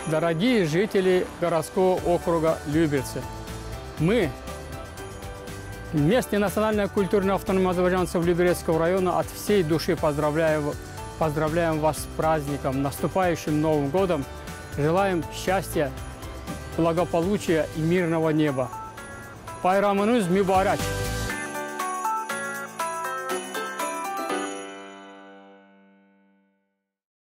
Дорогие жители городского округа Люберцы, мы, местные национальные культурные автономные азербайджанцев Люберецкого района, от всей души поздравляем вас с праздником, наступающим Новым годом. Желаем счастья, благополучия и мирного неба. Байрамınız mübarek.